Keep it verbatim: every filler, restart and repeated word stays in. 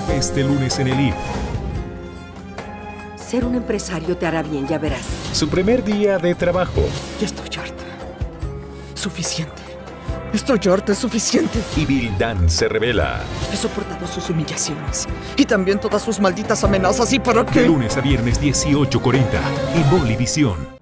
Este lunes en el I F. Ser un empresario te hará bien, ya verás. Su primer día de trabajo. Ya estoy harta. Suficiente. Estoy harta, es suficiente. Y Vildan se revela. He soportado sus humillaciones. Y también todas sus malditas amenazas. ¿Y para qué? De lunes a viernes dieciocho cuarenta en Bolivisión.